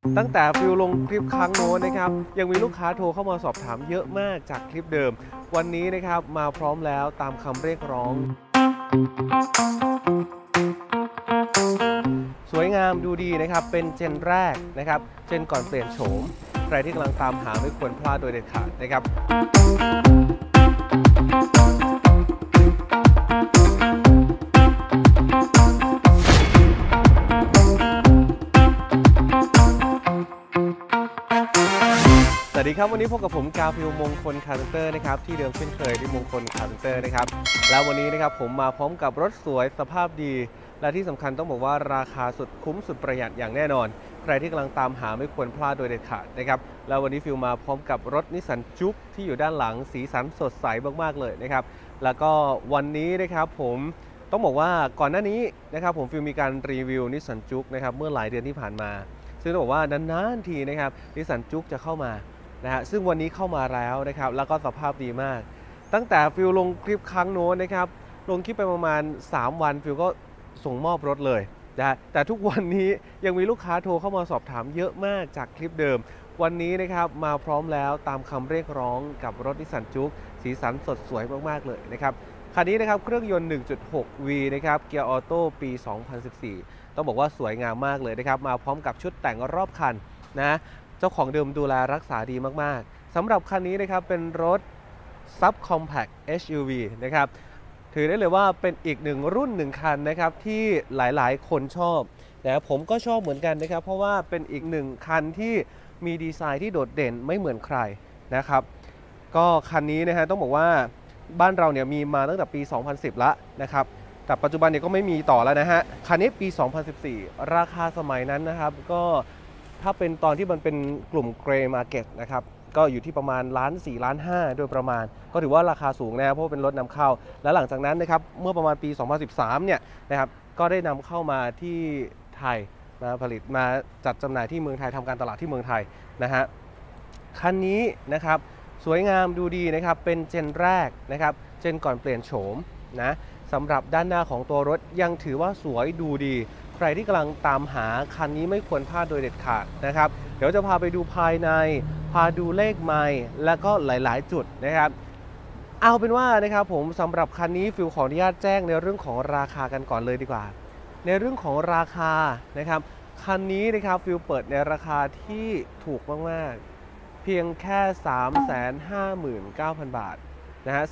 ตั้งแต่ฟิลลงคลิปครั้งโน้นนะครับยังมีลูกค้าโทรเข้ามาสอบถามเยอะมากจากคลิปเดิมวันนี้นะครับมาพร้อมแล้วตามคำเรียกร้องสวยงามดูดีนะครับเป็นเจนแรกนะครับเจนก่อนเปลี่ยนโฉมใครที่กำลังตามหาไม่ควรพลาดโดยเด็ดขาดนะครับสวัสดีครับวันนี้พบกับผมกาฟิลมงคลคาร์เตอร์นะครับที่เดิมเช่นเคยที่มงคลคาร์เตอร์นะครับแล้ววันนี้นะครับผมมาพร้อมกับรถสวยสภาพดีและที่สำคัญต้องบอกว่าราคาสุดคุ้มสุดประหยัดอย่างแน่นอนใครที่กำลังตามหาไม่ควรพลาดโดยเด็ดขาดนะครับแล้ววันนี้ฟิลมาพร้อมกับรถนิสสันจุ๊กที่อยู่ด้านหลังสีสันสดใสมากๆเลยนะครับแล้วก็วันนี้นะครับผมต้องบอกว่าก่อนหน้านี้นะครับผมฟิลมีการรีวิวนิสสันจุ๊กนะครับเมื่อหลายเดือนที่ผ่านมาซึ่งต้องบอกว่านานๆทีนะครับนิสสันจุ๊กจะเข้ามานะฮะซึ่งวันนี้เข้ามาแล้วนะครับแล้วก็สภาพดีมากตั้งแต่ฟิลลงคลิปครั้งโน้นนะครับลงคลิปไปประมาณ3วันฟิลก็ส่งมอบรถเลยนะแต่ทุกวันนี้ยังมีลูกค้าโทรเข้ามาสอบถามเยอะมากจากคลิปเดิมวันนี้นะครับมาพร้อมแล้วตามคำเรียกร้องกับรถนิสสันจุ๊กสีสันสดสวยมากๆเลยนะครับคันนี้นะครับเครื่องยนต์ 1.6V นะครับเกียร์ออโต้ปี 2014ต้องบอกว่าสวยงามมากเลยนะครับมาพร้อมกับชุดแต่งรอบคันนะเจ้าของเดิมดูแลรักษาดีมากๆสำหรับคันนี้นะครับเป็นรถ Subcompact SUV นะครับถือได้เลยว่าเป็นอีกหนึ่งรุ่นหนึ่งคันนะครับที่หลายๆคนชอบแต่ผมก็ชอบเหมือนกันนะครับเพราะว่าเป็นอีกหนึ่งคันที่มีดีไซน์ที่โดดเด่นไม่เหมือนใครนะครับก็คันนี้นะฮะต้องบอกว่าบ้านเราเนี่ยมีมาตั้งแต่ปี 2010 แล้วนะครับแต่ปัจจุบันเนี่ยก็ไม่มีต่อแล้วนะฮะคันนี้ปี 2014 ราคาสมัยนั้นนะครับก็ถ้าเป็นตอนที่มันเป็นกลุ่มเกรย์มาร์เก็ตนะครับก็อยู่ที่ประมาณ1.4 ล้าน 5โดยประมาณก็ถือว่าราคาสูงนะเพราะเป็นรถนำเข้าและหลังจากนั้นนะครับเมื่อประมาณปี 2013 เนี่ยนะครับก็ได้นำเข้ามาที่ไทยมาผลิตมาจัดจำหน่ายที่เมืองไทยทำการตลาดที่เมืองไทยนะฮะคันนี้นะครับสวยงามดูดีนะครับเป็นเจนแรกนะครับเจนก่อนเปลี่ยนโฉมนะสำหรับด้านหน้าของตัวรถยังถือว่าสวยดูดีใครที่กำลังตามหาคันนี้ไม่ควรพลาดโดยเด็ดขาดนะครับเดี๋ยวจะพาไปดูภายในพาดูเลขไมล์และก็หลายๆจุดนะครับเอาเป็นว่านะครับผมสำหรับคันนี้ฟิลขออนุญาตแจ้งในเรื่องของราคากันก่อนเลยดีกว่าในเรื่องของราคานะครับคันนี้นะครับฟิลเปิดในราคาที่ถูกมากๆเพียงแค่ 359,000 บาทนะฮะ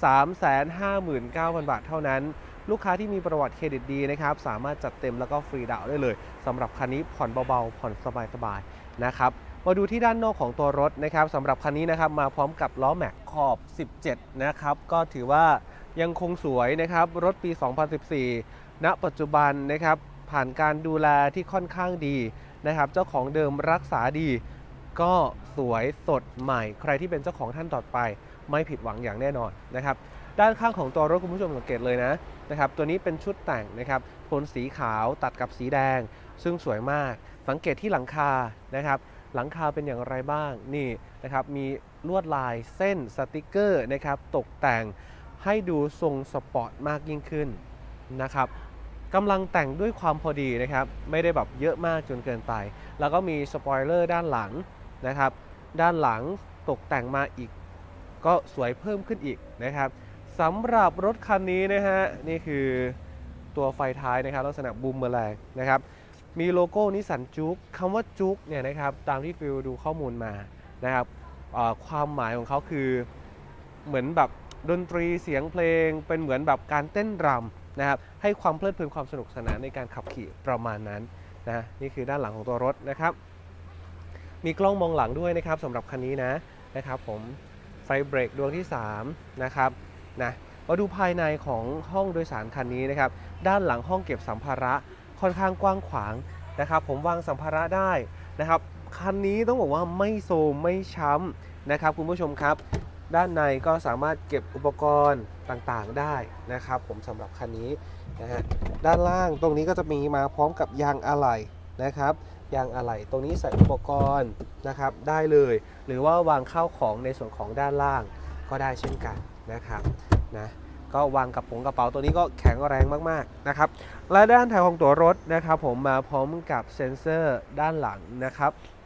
359,000 บาทเท่านั้นลูกค้าที่มีประวัติเครดิตดีนะครับสามารถจัดเต็มแล้วก็ฟรีดาวน์ได้เลยสำหรับคันนี้ผ่อนเบาๆผ่อนสบายๆนะครับมาดูที่ด้านนอกของตัวรถนะครับสำหรับคันนี้นะครับมาพร้อมกับล้อแม็กขอบ 17 นะครับก็ถือว่ายังคงสวยนะครับรถปี 2014 ณ ปัจจุบันนะครับผ่านการดูแลที่ค่อนข้างดีนะครับเจ้าของเดิมรักษาดีก็สวยสดใหม่ใครที่เป็นเจ้าของท่านต่อไปไม่ผิดหวังอย่างแน่นอนนะครับด้านข้างของตัวรถคุณผู้ชมสังเกตเลยนะครับตัวนี้เป็นชุดแต่งนะครับโทนสีขาวตัดกับสีแดงซึ่งสวยมากสังเกตที่หลังคานะครับหลังคาเป็นอย่างไรบ้างนี่นะครับมีลวดลายเส้นสติกเกอร์นะครับตกแต่งให้ดูทรงสปอร์ตมากยิ่งขึ้นนะครับกำลังแต่งด้วยความพอดีนะครับไม่ได้แบบเยอะมากจนเกินไปแล้วก็มีสปอยเลอร์ด้านหลังนะครับด้านหลังตกแต่งมาอีกก็สวยเพิ่มขึ้นอีกนะครับสำหรับรถคันนี้นะฮะนี่คือตัวไฟท้ายนะครับลักษณะบูมเมอแรงนะครับมีโลโก้นิสสันจุ๊กคำว่าจุ๊กเนี่ยนะครับตามที่ฟิลดูข้อมูลมานะครับความหมายของเขาคือเหมือนแบบดนตรีเสียงเพลงเป็นเหมือนแบบการเต้นรำนะครับให้ความเพลิดเพลินความสนุกสนานในการขับขี่ประมาณนั้นนะนี่คือด้านหลังของตัวรถนะครับมีกล้องมองหลังด้วยนะครับสำหรับคันนี้นะครับผมไฟเบรกดวงที่3นะครับมาดูภายในของห้องโดยสารคันนี้นะครับด้านหลังห้องเก็บสัมภาระค่อนข้างกว้างขวางนะครับผมวางสัมภาระได้นะครับคันนี้ต้องบอกว่าไม่โซมไม่ช้ำนะครับคุณผู้ชมครับด้านในก็สามารถเก็บอุปกรณ์ต่างๆได้นะครับผมสำหรับคันนี้นะฮะด้านล่างตรงนี้ก็จะมีมาพร้อมกับยางอะไหล่นะครับยางอะไหล่ตรงนี้ใส่อุปกรณ์นะครับได้เลยหรือว่าวางข้าวของในส่วนของด้านล่างก็ได้เช่นกันนะครับก็วางกระเป๋าตัวนี้ก็แข็งแรงมากๆนะครับและด้านท้ายของตัวรถนะครับผมมาพร้อมกับเซ็นเซอร์ด้านหลังนะครับ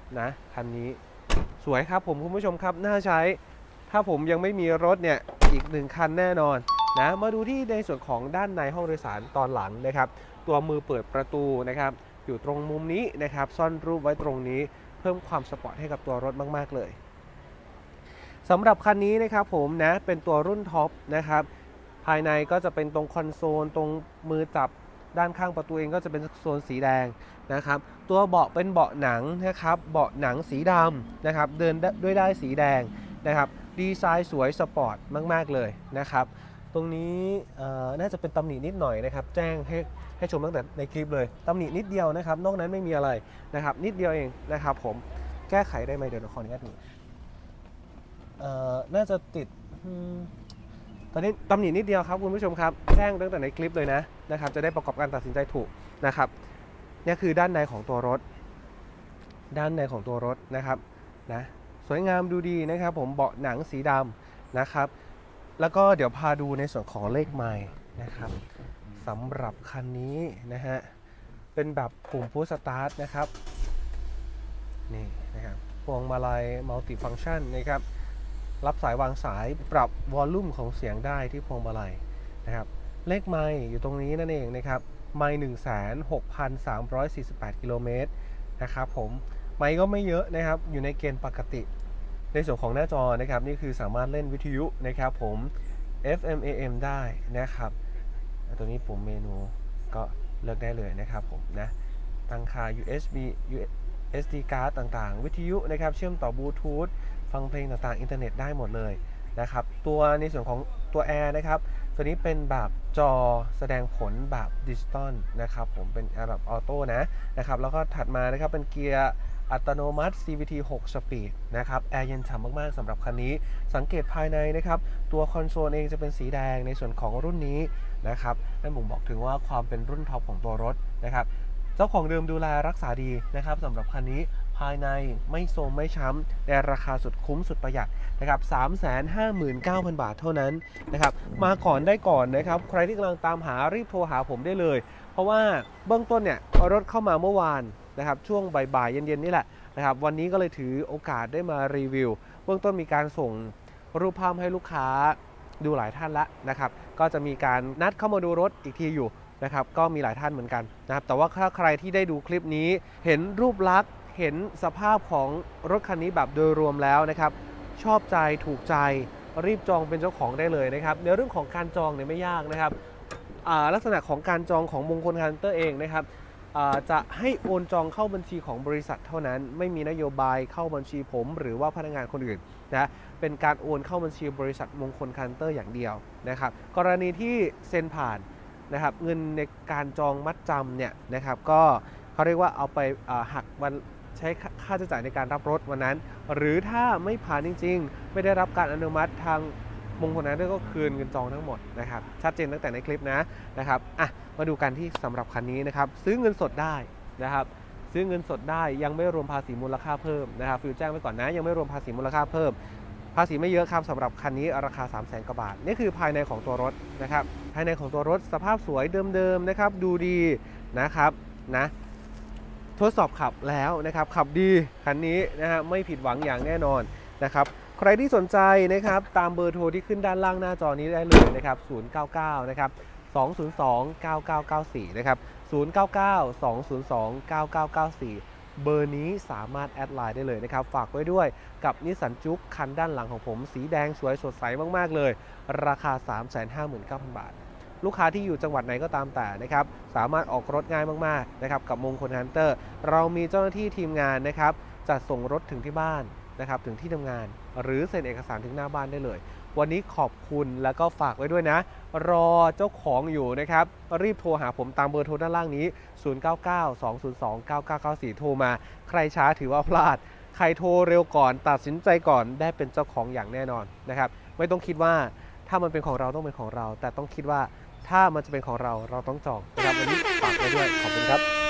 นะคันนี้สวยครับผมคุณผู้ชมครับน่าใช้ถ้าผมยังไม่มีรถเนี่ยอีก1คันแน่นอนนะมาดูที่ในส่วนของด้านในห้องโดยสารตอนหลังนะครับตัวมือเปิดประตูนะครับอยู่ตรงมุมนี้นะครับซ่อนรูปไว้ตรงนี้เพิ่มความสปอร์ตให้กับตัวรถมากๆเลยสำหรับคันนี้นะครับผมนะเป็นตัวรุ่นท็อปนะครับภายในก็จะเป็นตรงคอนโซลตรงมือจับด้านข้างประตูเองก็จะเป็นโซนสีแดงนะครับตัวเบาะเป็นเบาะหนังนะครับเบาะหนังสีดำนะครับเดินด้วยได้สีแดงนะครับดีไซน์สวยสปอร์ตมากๆเลยนะครับตรงนี้น่าจะเป็นตำหนินิดหน่อยนะครับแจ้งให้ชมตั้งแต่ในคลิปเลยตำหนินิดเดียวนะครับนอกนั้นไม่มีอะไรนะครับนิดเดียวเองนะครับผมแก้ไขได้ไหมเดี๋ยวขออนุญาตดูน่าจะติดตอนนี้ตำหนินิดเดียวครับคุณผู้ชมครับแจ้งตั้งแต่ในคลิปเลยนะครับจะได้ประกอบการตัดสินใจถูกนะครับนี่คือด้านในของตัวรถนะครับนะสวยงามดูดีนะครับผมเบาะหนังสีดำนะครับแล้วก็เดี๋ยวพาดูในส่วนของเลขไมล์นะครับสำหรับคันนี้นะฮะเป็นแบบปุ่มพุชสตาร์ทนะครับนี่นะครับพวงมาลัยมัลติฟังก์ชันนะครับรับสายวางสายปรับวอลลุ่มของเสียงได้ที่พวงมาลัยนะครับเลขไมล์อยู่ตรงนี้นั่นเองนะครับไมล์ 16,348 กิโลเมตรนะครับผมไมล์ก็ไม่เยอะนะครับอยู่ในเกณฑ์ปกติในส่วนของหน้าจอนะครับนี่คือสามารถเล่นวิทยุนะครับผม FM AM ได้นะครับตัวนี้ปุ่มเมนูก็เลือกได้เลยนะครับผมนะตั้งค่า USB SD card ต่างๆวิทยุนะครับเชื่อมต่อบลูทูธฟังเพลงต่างๆอินเทอร์เน็ตได้หมดเลยนะครับตัวในส่วนของตัวแอร์นะครับตัวนี้เป็นแบบจอแสดงผลแบบดิจิตอลนะครับผมเป็นแอร์แบบออโต้นะครับแล้วก็ถัดมานะครับเป็นเกียร์อัตโนมัติ CVT 6 Speed นะครับแอร์เย็นฉ่ำมากๆสำหรับคันนี้สังเกตภายในนะครับตัวคอนโซลเองจะเป็นสีแดงในส่วนของรุ่นนี้นะครับนั่นผมบอกถึงว่าความเป็นรุ่นท็อปของตัวรถนะครับเจ้าของเดิมดูแลรักษาดีนะครับสำหรับคันนี้ภายในไม่โทรมไม่ช้ำในราคาสุดคุ้มสุดประหยัดนะครับ 359,000 บาทเท่านั้นนะครับมาก่อนได้ก่อนนะครับใครที่กำลังตามหารีบโทรหาผมได้เลยเพราะว่าเบื้องต้นเนี่ยรถเข้ามาเมื่อวานนะครับช่วงบ่ายๆเย็นๆนี่แหละนะครับวันนี้ก็เลยถือโอกาสได้มารีวิวเบื้องต้นมีการส่งรูปภาพให้ลูกค้าดูหลายท่านละนะครับก็จะมีการนัดเข้ามาดูรถอีกทีอยู่นะครับก็มีหลายท่านเหมือนกันนะครับแต่ว่าถ้าใครที่ได้ดูคลิปนี้เห็นรูปลักษณ์เห็นสภาพของรถคันนี้แบบโดยรวมแล้วนะครับชอบใจถูกใจรีบจองเป็นเจ้าของได้เลยนะครับในเรื่องของการจองเนี่ยไม่ยากนะครับลักษณะของการจองของมงคลคาร์เตอร์เองนะครับจะให้โอนจองเข้าบัญชีของบริษัทเท่านั้นไม่มีนโยบายเข้าบัญชีผมหรือว่าพนักงานคนอื่นนะเป็นการโอนเข้าบัญชีบริษัทมงคลคาร์เตอร์อย่างเดียวนะครับกรณีที่เซ็นผ่านนะครับเงินในการจองมัดจำเนี่ยนะครับก็เขาเรียกว่าเอาไปหักวันใช้ค่าใช้จ่ายในการรับรถวันนั้นหรือถ้าไม่ผ่านจริงๆไม่ได้รับการอนุมัติทางมงคลนั้นก็คืนเงินจองทั้งหมดนะครับชัดเจนตั้งแต่ในคลิปนะครับมาดูกันที่สำหรับคันนี้นะครับซื้อเงินสดได้นะครับซื้อเงินสดได้ยังไม่รวมภาษีมูลค่าเพิ่มนะครับฟิวแจ้งไว้ก่อนนะยังไม่รวมภาษีมูลค่าเพิ่มภาษีไม่เยอะครับสำหรับคันนี้ราคา 300,000 กว่าบาทนี่คือภายในของตัวรถนะครับภายในของตัวรถสภาพสวยเดิมๆนะครับดูดีนะครับนะทดสอบขับแล้วนะครับขับดีคันนี้นะฮะไม่ผิดหวังอย่างแน่นอนนะครับใครที่สนใจนะครับตามเบอร์โทรที่ขึ้นด้านล่างหน้าจอนี้ได้เลยนะครับ099นะครับ202-9994นะครับ099-202-9994เบอร์นี้สามารถแอดไลน์ได้เลยนะครับฝากไว้ด้วยกับนิสสันจุ๊กคันด้านหลังของผมสีแดงสวยสดใสมากๆเลยราคา 359,000 บาทลูกค้าที่อยู่จังหวัดไหนก็ตามแต่นะครับสามารถออกรถง่ายมากๆนะครับกับมงคลฮันเตอร์เรามีเจ้าหน้าที่ทีมงานนะครับจัดส่งรถถึงที่บ้านนะครับถึงที่ทำงานหรือเซ็นเอกสารถึงหน้าบ้านได้เลยวันนี้ขอบคุณแล้วก็ฝากไว้ด้วยนะรอเจ้าของอยู่นะครับรีบโทรหาผมตามเบอร์โทรด้านล่างนี้099-202-9994โทรมาใครช้าถือว่าพลาดใครโทรเร็วก่อนตัดสินใจก่อนได้เป็นเจ้าของอย่างแน่นอนนะครับไม่ต้องคิดว่าถ้ามันเป็นของเราต้องเป็นของเราแต่ต้องคิดว่าถ้ามันจะเป็นของเราเราต้องจองนะครับวันนี้ฝากไว้ด้วยขอบคุณครับ